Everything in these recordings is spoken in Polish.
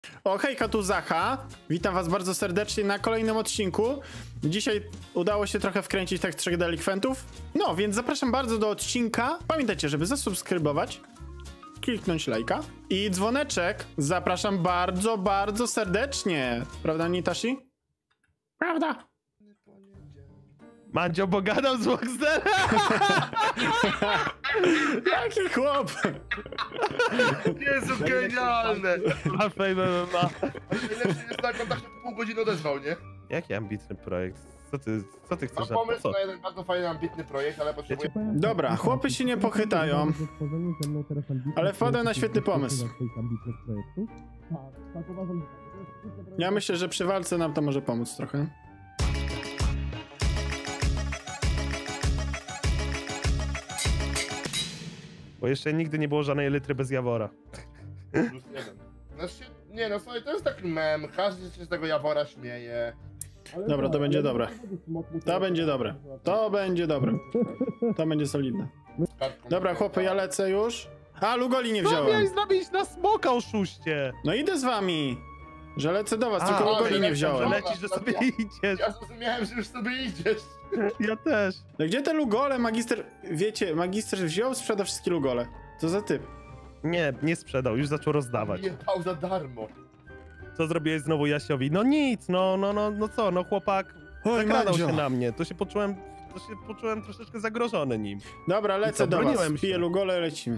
O, hejka, tu Zacha. Witam was bardzo serdecznie na kolejnym odcinku. Dzisiaj udało się trochę wkręcić tak 3 delikwentów. No, więc zapraszam bardzo do odcinka. Pamiętajcie, żeby zasubskrybować, kliknąć lajka i dzwoneczek. Zapraszam bardzo, bardzo serdecznie. Prawda, Nitashi? Prawda. Mandzio, bo gadał z Voxdera! Jaki chłop! Jezu, genialne! Ma fame MMA. Najlepszy jest na kontakcie pół godziny odezwał, nie? Jaki ambitny projekt? Co ty chcesz? Mam pomysł na jeden bardzo fajny, ambitny projekt, ale potrzebuję... Dobra, chłopy się nie pochytają, ale wpadłem na świetny pomysł. Ja myślę, że przy walce nam to może pomóc trochę. Bo jeszcze nigdy nie było żadnej litry bez Jawora. Plus jeden. Znaczy, nie no, słuchaj, to jest taki mem, każdy się z tego Jawora śmieje. Dobra, to będzie dobre. To będzie dobre. To będzie dobre. To będzie solidne. Dobra, chłopy, ja lecę już. A, Lugoli nie Co wziąłem. miałeś zrobić na smoka, oszuście? No idę z wami. Że lecę do was, tylko A, Lugoli nie że wziąłem. Lecisz, że sobie idziesz. Ja zrozumiałem, że już sobie idziesz. Ja też. No gdzie te Lugole? Magister, wiecie, magister wziął, sprzeda wszystkie Lugole. Co za typ? Nie sprzedał, już zaczął rozdawać. Jebał za darmo. Co zrobiłeś znowu Jasiowi? No nic, no co, no chłopak Oj, zakradał Mandzio. się na mnie. To się poczułem troszeczkę zagrożony nim. Dobra, lecę co, do was. broniłem się. Piję Lugole i lecimy.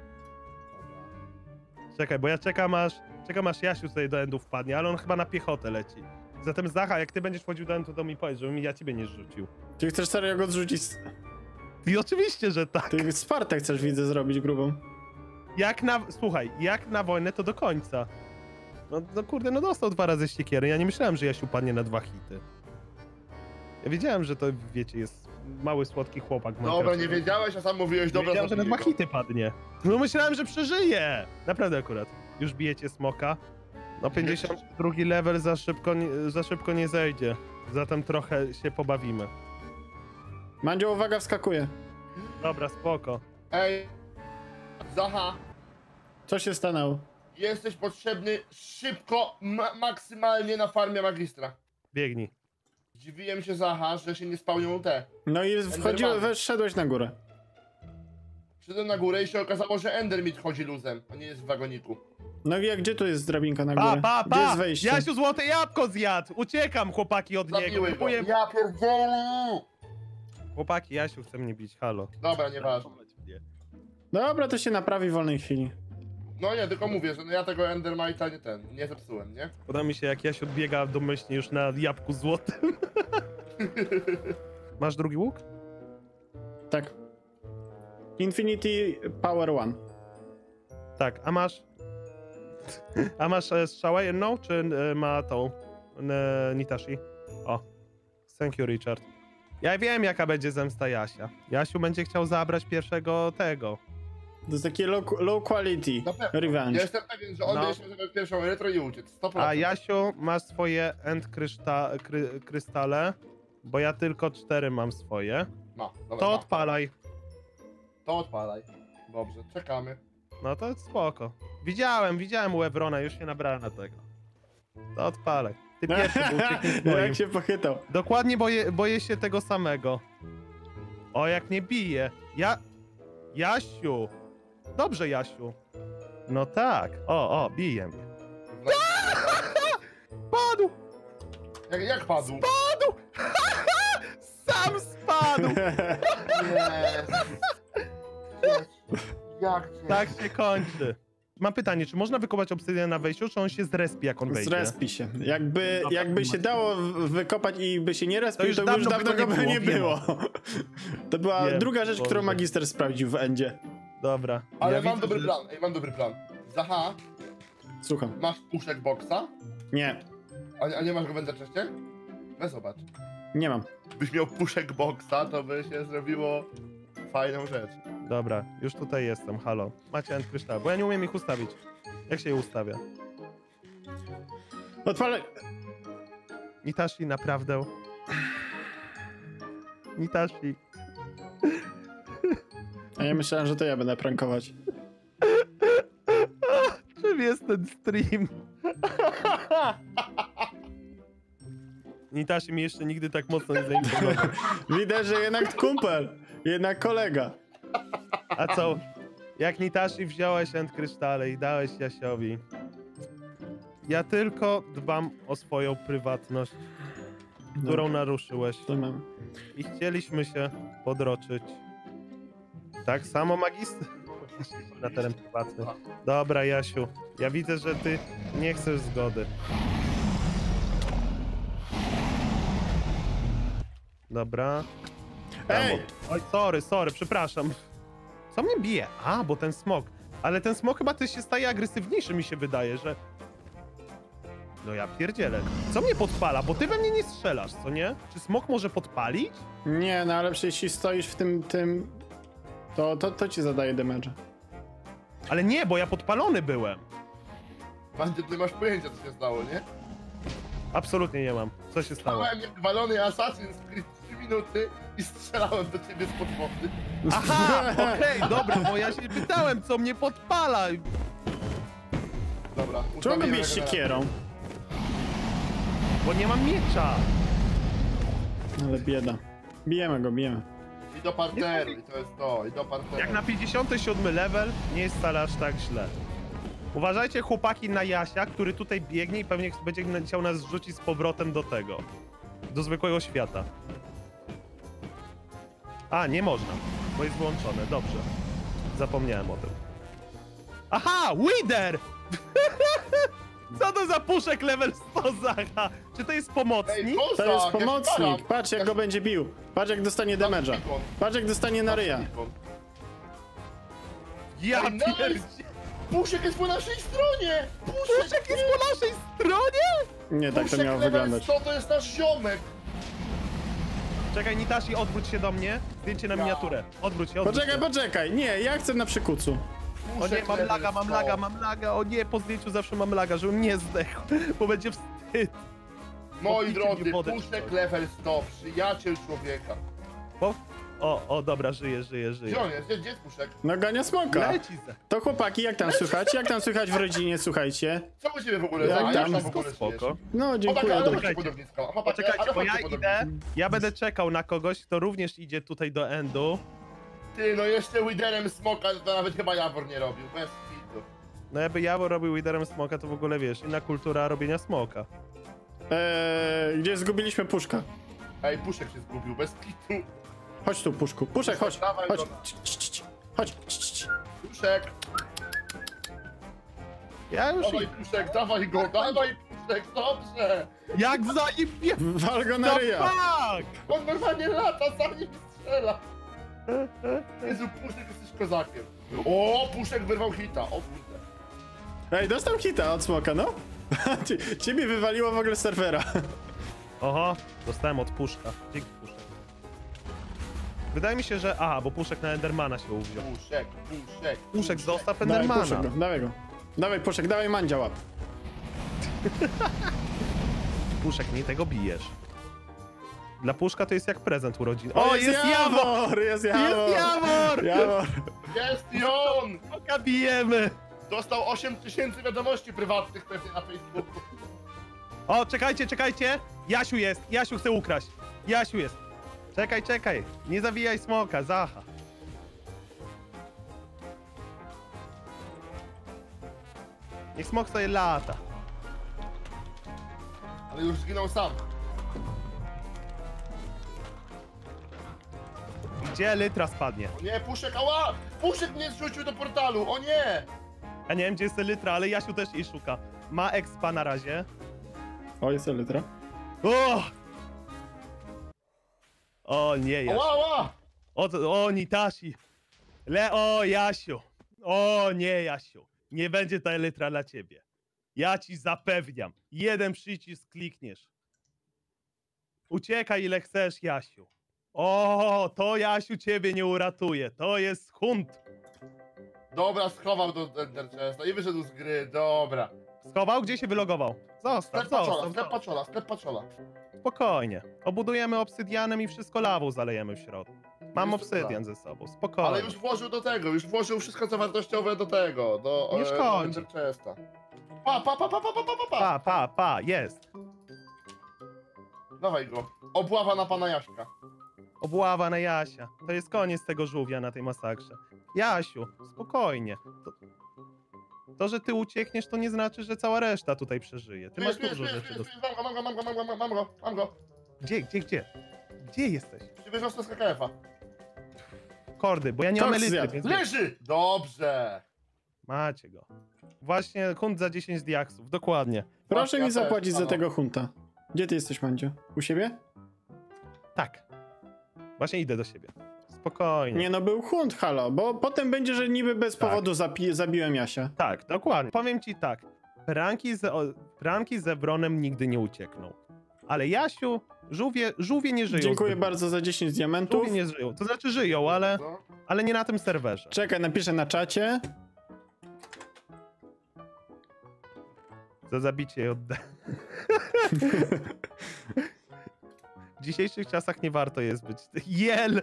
Czekaj, bo ja czekam aż Jasiu sobie do endu wpadnie, ale on chyba na piechotę leci. Zatem Zacha, jak ty będziesz wchodził do endu, to mi powiedz, żebym ja ciebie nie zrzucił. Ty chcesz serio go zrzucić? I oczywiście, że tak. Ty Spartę chcesz, widzę, zrobić grubą. Słuchaj, jak na wojnę, to do końca. No kurde, no dostał 2 razy ściekiery. Ja nie myślałem, że Jasiu padnie na 2 hity. Ja wiedziałem, że to, wiecie, jest mały, słodki chłopak. Dobra, nie wiedziałeś, a sam mówiłeś, dobra, Wiedziałem, że na 2 zabiję go. hity padnie. No myślałem, że przeżyje. Naprawdę akurat. Już bijecie smoka. No 52 level za szybko nie zejdzie. Zatem trochę się pobawimy. Mandzio, uwaga, wskakuje. Dobra, spoko. Ej, Zacha, Co się stanęło? jesteś potrzebny szybko, maksymalnie na farmie magistra. Biegnij. Dziwiłem się, Zacha, że się nie spełnią te. No i Endermany. wszedłeś na górę. Przyszedłem na górę i się okazało, że Endermit chodzi luzem, a nie jest w wagoniku. No i jak, gdzie tu jest drabinka na górę? Gdzie jest wejście? Jasiu złote jabłko zjadł! Uciekam, chłopaki, od niego. Zabiły go. Próbuję... Ja pierdzielę! Chłopaki, Jasiu chce mnie bić, halo. Dobra, nieważne. Dobra, to się naprawi w wolnej chwili. No nie, tylko mówię, że ja tego Endermite'a nie zepsułem, nie? Podoba mi się, jak Jasiu odbiega domyślnie już na jabłku złotym. Masz drugi łuk? Tak. Infinity Power 1. Tak, a masz... A masz strzałę jedną, czy ma tą Nitashi? O, thank you, Richard. Ja wiem, jaka będzie zemsta Jasia. Jasiu będzie chciał zabrać pierwszego tego. To jest takie low quality Na pewno. revenge. Ja jestem pewien, że on No. będzie zabrać pierwszą retro i uciec. 100%. A Jasiu, masz swoje krystale, bo ja tylko 4 mam swoje. Ma, dobra, To ma. odpalaj. To odpalaj. Dobrze, czekamy. No to spoko. Widziałem u Evrona, już się nabrałem na tego. To odpalaj. Ty pierwszy był ucieknij swoim. Jak się pochytał. Dokładnie boję się tego samego. O, jak nie bije. Jasiu. Dobrze, Jasiu. No tak. O, bije mnie. Padł! Jak padł? Padł! Sam spadł! Jak cię? Tak się kończy. Mam pytanie, czy można wykopać obsydian na wejściu, czy on się zrespi, jak on wejdzie? Zrespi się. Jakby się dało wykopać i by się nie respił, już to już dawno dawno by go go by nie nie było. To była Wiem, druga rzecz, którą Boże. magister sprawdził w endzie. Dobra. Ale ja mam widzę, dobry że- plan, mam dobry plan. Zaha, Słucham. masz puszek boksa? Nie, A nie masz go w enderchestie? Weź zobacz. nie mam. Byś miał puszek boksa, to by się zrobiło fajną rzecz. Dobra, już tutaj jestem, halo. Macie end kryształ, bo ja nie umiem ich ustawić. Jak się je ustawia? Odpalę... Nitashi, naprawdę. Nitashi. A ja myślałem, że to ja będę prankować. Czym jest ten stream? Nitashi mi jeszcze nigdy tak mocno nie zaimponował. Widać, że jednak kumpel, jednak kolega. A co? Jak Nitashi wziąłeś end krysztale i dałeś Jasiowi. Ja tylko dbam o swoją prywatność, którą naruszyłeś. To mam. I chcieliśmy się podroczyć. Tak samo magister na teren prywatny. Dobra, Jasiu. Ja widzę, że ty nie chcesz zgody. Dobra. Ej! Oj, sorry, przepraszam. Co mnie bije? A, bo ten smok. Ale ten smok chyba też się staje agresywniejszy, mi się wydaje, że... No ja pierdzielę. Co mnie podpala? Bo ty we mnie nie strzelasz, co nie? Czy smok może podpalić? Nie, no ale przecież jeśli stoisz w tym... To ci zadaje damage. Ale nie, bo ja podpalony byłem. Bandzie, ty masz pojęcia, co się stało, nie? Absolutnie nie mam. Co się stało? Stałem jak walony Assassin's Creed 3 minuty i strzelałem do ciebie spod wody. Aha, okej, dobra, bo ja się pytałem, co mnie podpala. Dobra, Czemu go ustawiłem bijesz regenerację. siekierą? Bo nie mam miecza. Ale bieda. Bijemy go, bijemy. I do parteru, i to jest to, i do parteru. Jak na 57 level nie jest wcale aż tak źle. Uważajcie, chłopaki, na Jasia, który tutaj biegnie i pewnie będzie chciał nas zrzucić z powrotem do tego. Do zwykłego świata. A, nie można, bo jest wyłączone. Dobrze. Zapomniałem o tym. Aha! Wither! Co to za puszek level 100 Zacha? Czy to jest pomocnik? kozak, To jest ja się pomocnik. staram. Patrz jak go będzie bił. Patrz jak dostanie damage'a. Patrz jak dostanie na ryja. Ja Ej, nice! pierdzie... Puszek jest po naszej stronie! Puszek jest po naszej stronie? Nie, tak to Puszek miało level wyglądać. 100 to jest nasz ziomek! Czekaj, Nitashi, odwróć się do mnie. Zdjęcie na Ja. miniaturę. Odwróć się, odwróć się. Poczekaj. Nie, ja chcę na przykucu. O nie, Puszek mam level laga, 100. mam laga. O nie, po zdjęciu zawsze mam laga, żebym nie zdechł, bo będzie wstyd. Moi Popijcie drodzy, mi wodę, czy Puszek coś. level 100, przyjaciel człowieka. O, dobra, żyje. Gdzie on jest? Gdzie jest Puszek? No gania smoka. Leci ze. To chłopaki, jak tam słychać? Jak tam słychać w rodzinie, słuchajcie? Co u ciebie w ogóle? Jak za? tam? Jak w ogóle Spoko. żyjesz? No, O tak, dziękuję. ale To... chodźcie Poczekajcie. budownisko. Chłopaki, Poczekajcie, ale bo ja chodźcie idę, budownisko. ja będę czekał na kogoś, kto również idzie tutaj do endu. Ty, no jeszcze Widerem Smoka to nawet chyba Jawor nie robił, bez kitu. No jakby ja robił liderem smoka, to w ogóle wiesz, inna kultura robienia smoka. Gdzie zgubiliśmy puszka? Ej, Puszek się zgubił, bez kitu. Chodź tu, puszku. Puszek, chodź. Dawaj Chodź. go. Chodź. Puszek, Ja już dawaj Puszek, dawaj go, dawaj Puszek, dobrze. jak zajebie... Wal go na The ryja. fuck! On normalnie lata, sam nie strzela. Jezu, Puszek, jesteś kozakiem. O, Puszek wyrwał hita, o kurde. Ej, dostał hita od smoka, no. Ciebie wywaliło w ogóle z serwera. Oho, dostałem od Puszka. Dzięki, Puszek. Wydaje mi się, że... Aha, bo Puszek na Endermana się uwziął. Puszek. Zostaw Dawaj Endermana. puszek go, dawaj go. Dawaj puszek, dawaj mandzia łap. Puszek, nie tego bijesz. Dla Puszka to jest jak prezent urodzin. O, O, jest Jawor! Jest Jawor! Jest Jawor! Jawor! Jest i on! Puszka bijemy! Dostał 8000 wiadomości prywatnych pewnie na Facebooku. O, czekajcie! Jasiu jest! Jasiu chce ukraść! Jasiu jest! Czekaj! Nie zawijaj smoka, Zacha! Niech smok sobie lata. Ale już zginął sam. Gdzie litra spadnie? O nie, Puszek, ała! Puszek mnie zrzucił do portalu, o nie! Ja nie wiem, gdzie jest litra, ale Jasiu też jej szuka. Ma expa na razie. O, jest litra. O nie, Jasiu. Ała, ała! O, Nitashi. O, Jasiu. O, nie, Jasiu. Nie będzie ta elytra dla ciebie. Ja ci zapewniam. Jeden przycisk klikniesz. Uciekaj ile chcesz, Jasiu. O, to Jasiu ciebie nie uratuje. To jest hunt. Dobra, schował do Ender Chesta i wyszedł z gry, dobra. Schował? Gdzie się wylogował? Zostaw. Sklep Paczola. Spokojnie. Obudujemy obsydianem i wszystko lawą zalejemy w środku. Mam Już obsydian ze sobą. Spokojnie. Ale już włożył do tego, już włożył wszystko co wartościowe do tego, do Nie szkodzi. Ender Chesta. jest. Dawaj go. Obława na pana Jaśka. Obława na Jasia. To jest koniec tego żółwia na tej masakrze. Jasiu, spokojnie. To, że ty uciekniesz, to nie znaczy, że cała reszta tutaj przeżyje. Ty masz dużo rzeczy do... Mam go. Gdzie? Gdzie jesteś? Przybierzał z KKF-a. Kordy, bo ja nie mam Koks elitry, zjadł. więc... Leży! Dobrze. Macie go. Właśnie hunt za 10 diaksów, dokładnie. Proszę Ja mi też, zapłacić za halo. tego hunta. Gdzie ty jesteś, Mandzio? U siebie? Tak. Właśnie idę do siebie. Spokojnie. Nie no, był hunt, halo, bo potem będzie, że niby bez Tak. powodu zabiłem Jasia. Tak, dokładnie. Powiem ci tak. Pranki z Ebronem nigdy nie uciekną. Ale Jasiu, żółwie nie żyją. Dziękuję zbyt. bardzo za 10 diamentów. Żółwie nie żyją. To znaczy żyją, ale nie na tym serwerze. Czekaj, napiszę na czacie. Za zabicie jej odda. W dzisiejszych czasach nie warto jest być. Jel!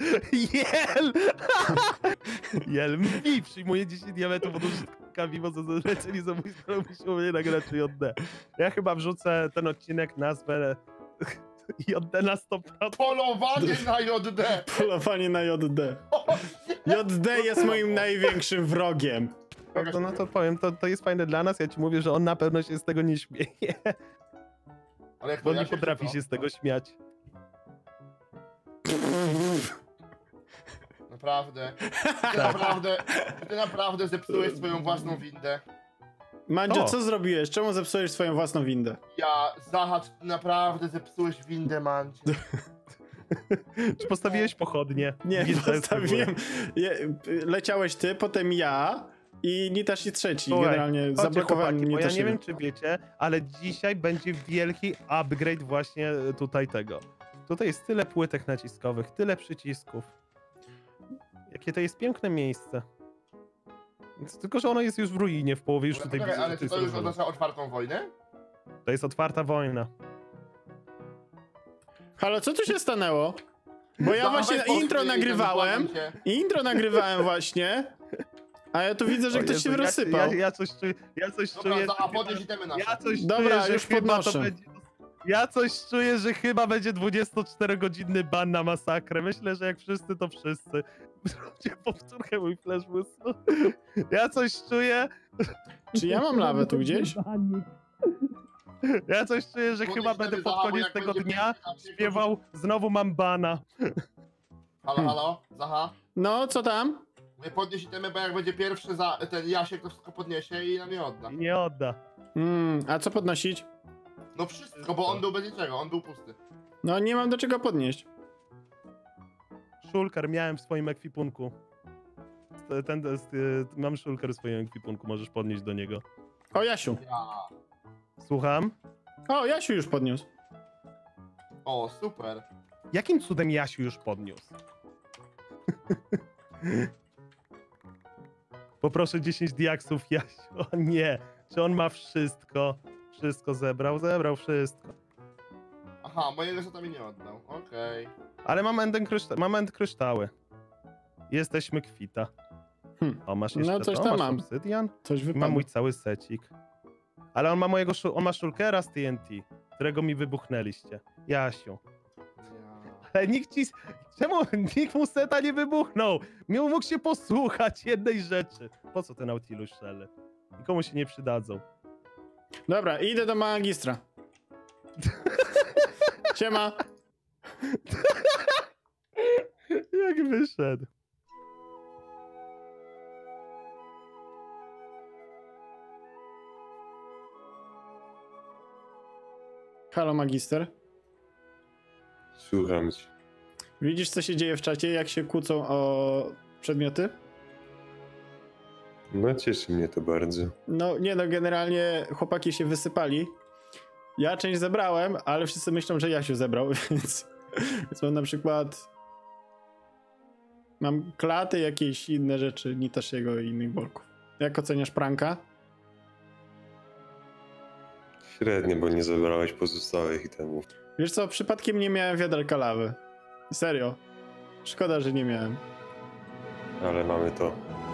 Jel mi przyjmuje 10 diamentów od użytkownika, mimo że zleceni zabójstwo muszą mnie nagrać JD. Ja chyba wrzucę ten odcinek nazwę JD na 100%. Polowanie na JD. Polowanie na JD. JD jest moim największym wrogiem. No to powiem, to jest fajne dla nas, ja ci mówię, że on na pewno się z tego nie śmieje. Ale jak Bo to on nie potrafi się z tego śmiać. Naprawdę. Ty naprawdę zepsułeś swoją własną windę. Mandzio, O. co zrobiłeś? Czemu zepsułeś swoją własną windę? Zahacz, naprawdę zepsułeś windę, Mandzie. Czy postawiłeś pochodnie? Nie, Widzę, postawiłem. Leciałeś ty, potem ja i Nitashi trzeci. Słuchaj, Generalnie chodźcie, zablokowałem chłopaki, bo ja Nitashi. nie wiem, czy wiecie, ale dzisiaj będzie wielki upgrade właśnie tutaj tego. Tutaj jest tyle płytek naciskowych, tyle przycisków. Jakie to jest piękne miejsce. Tylko, że ono jest już w ruinie w połowie, już tutaj widzę, Ale że czy jest to już rozwalone. oznacza otwartą wojnę? To jest otwarta wojna. Halo, co tu się stanęło? Bo ja właśnie intro nagrywałem. Intro nagrywałem właśnie. A ja tu widzę, że O ktoś Jezu, się rozsypał. Ja coś czuję, Dobra, a podnieś itemy nasze. ja coś Dobra, czuję, że już chyba podnoszę. to będzie... Ja coś czuję, że chyba będzie 24-godzinny ban na masakrę. Myślę, że jak wszyscy, to wszyscy. Zróbcie powtórkę, mój flash whistle. Ja coś czuję. Czy ja mam lawę tu gdzieś? Ja coś czuję, że chyba będę pod koniec tego dnia śpiewał znowu mam bana. Halo, Zaha? No, co tam? Mówię, podnieś itemy, bo jak będzie pierwszy ten Jasiek, to wszystko podniesie i nam je odda. I nie odda. A co podnosić? No wszystko, bo on był bez niczego, on był pusty. No, nie mam do czego podnieść. Szulker miałem w swoim ekwipunku. Mam szulker w swoim ekwipunku, możesz podnieść do niego. O, Jasiu. Ja. Słucham? O, Jasiu już podniósł. O, super. Jakim cudem Jasiu już podniósł? Poproszę 10 diaksów, Jasiu. O nie. Czy on ma wszystko? Wszystko zebrał? Zebrał wszystko. Aha, mojego złota mi nie oddał, okej. Ale mam end kryształy. Jesteśmy kwita. O, masz jeszcze No, coś to? tam Masz mam. obsydian? Coś Mam wypadło. mój cały secik. Ale on ma on ma shulkera z TNT, którego mi wybuchnęliście. Jasiu. Ja. Ale czemu nikt mu seta nie wybuchnął? Mógł się posłuchać jednej rzeczy. Po co te Nautilus Shell? Nikomu się nie przydadzą. Dobra, idę do magistra. Siema. Jak wyszedł? Halo, magister. Słucham cię. Widzisz, co się dzieje w czacie, jak się kłócą o przedmioty? No cieszy mnie to bardzo. No, nie no, generalnie chłopaki się wysypali. Ja część zebrałem, ale wszyscy myślą, że Jasiu zebrał, więc mam na przykład... Mam klaty, jakieś inne rzeczy, Nitashiego i innych bolków. Jak oceniasz pranka? Średnio, bo nie zabrałeś pozostałych itemów. Wiesz co, przypadkiem nie miałem wiaderka lawy. Serio. Szkoda, że nie miałem. Ale mamy to.